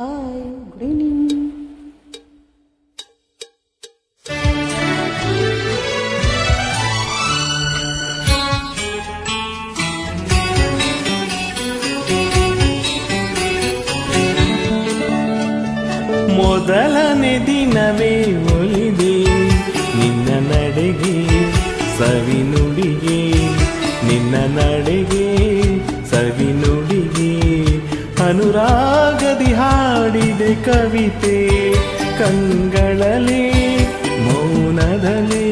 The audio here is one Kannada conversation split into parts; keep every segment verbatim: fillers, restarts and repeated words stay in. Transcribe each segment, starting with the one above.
Hi, good evening. ಮೊದಲನೇ ದಿನವೇ ಒಲಿದೆ ನಿನ್ನ ನಡೆಗೆ ಸವಿ ನುಡಿಗೆ, ನಿನ್ನ ನಡೆಗೆ ಸವಿ ನುಡಿಗೆ. ಅನುರಾಗದಿ ಹಾಡಿದೆ ಕವಿತೆ ಕಂಗಳಲೆ ಮೌನದಲೇ.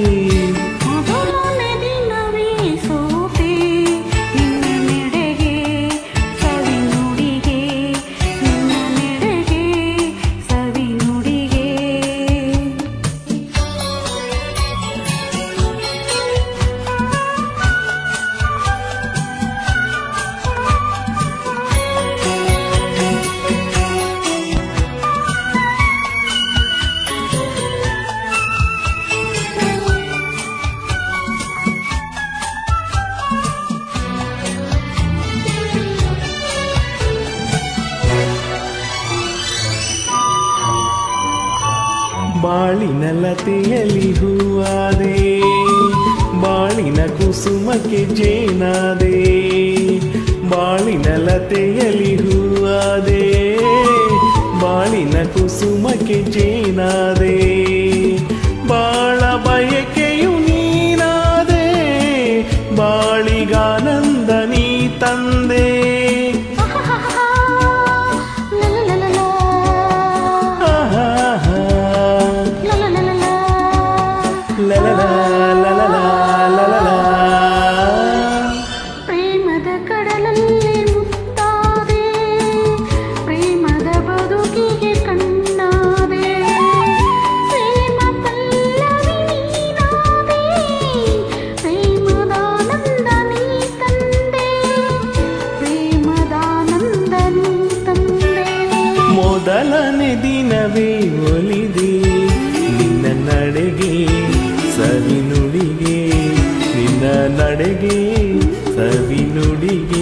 ಬಾಳಿನ ಲತೆಯಲ್ಲಿ ಹೂವಾದೆ, ಬಾಳಿನ ಕುಸುಮಕ್ಕೆ ಜೇನಾದೆ. ಬಾಳಿನ ಲತೆಯಲ್ಲಿ ಹೂವಾದೆ, ಬಾಳಿನ ಕುಸುಮಕ್ಕೆ ಜೇನಾದೆ. ಬಾಳ ಬಯಕೆಯು ನೀನಾದೆ, ಬಾಳಿಗಾನಂದ ನೀ ತಂದೆ. ಪ್ರೇಮದ ಕಡಲಲ್ಲಿ ಮುತ್ತಾದೆ, ಪ್ರೇಮದ ಬದುಕಿಗೆ ಕಣ್ಣಾದೆ. ಪ್ರೇಮ ಪಲ್ಲವಿ ನೀನಾದೆ, ಪ್ರೇಮದಾನಂದ ನೀ ತಂದೆ, ಪ್ರೇಮದಾನಂದ ನೀ ತಂದೆ. ಮೊದಲನೇ ದಿನವೇ ಒಲಿದೆ ನಿನ್ನ ನಡೆಗೆ ಸವಿ ನುಡಿಗೆ, ನಿನ್ನ ನಡೆಗೆ ಸವಿ ನುಡಿಗೆ.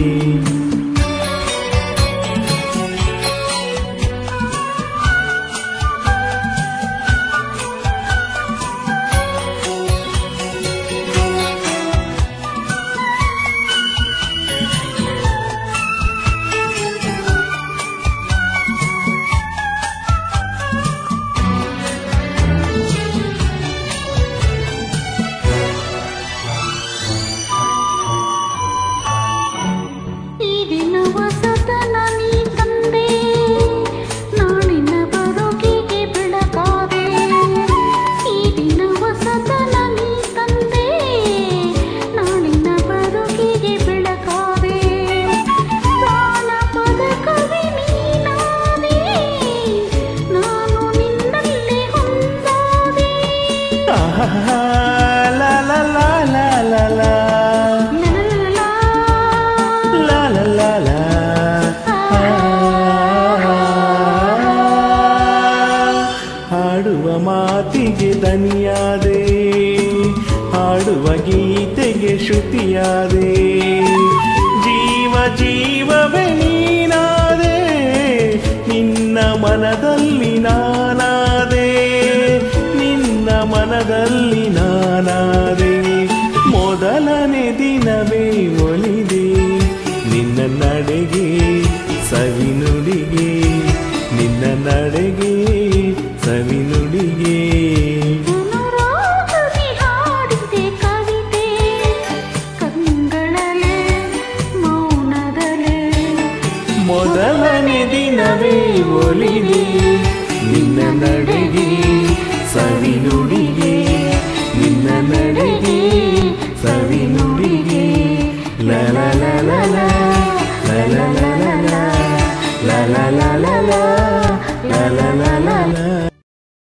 ಹಾಡುವ ಮಾತಿಗೆ ದನಿಯಾದೆ, ಹಾಡುವ ಗೀತೆಗೆ ಶ್ರುತಿಯಾದೆ. ಜೀವ ಜೀವವೇ ನೀನಾದೆ, ನಿನ್ನ ಮನದಲ್ಲಿ ನಾನಾದೆ, ನಿನ್ನ ಮನದಲ್ಲಿ ನಾನಾದೆ. ಮೊದಲನೇ ದಿನವೇ ಒಲಿದೆ ನಿನ್ನ ನಡೆಗೆ ಸವಿ ನುಡಿಗೆ, ನಿನ್ನ ನಡೆಗೆ ಸವಿ ನುಡಿಗೆ. ಹಾಡಿದೆ ಕವಿತೆ ಕಂಗಳಲೆ ಮೌನದಲೆ. ಮೊದಲನೇ ದಿನವೇ ಒಲಿದೆ ನಿನ್ನ ನಡೆಗೆ ಸವಿ ನುಡಿಗೆ, ನಿನ್ನ ನಡೆಗೆ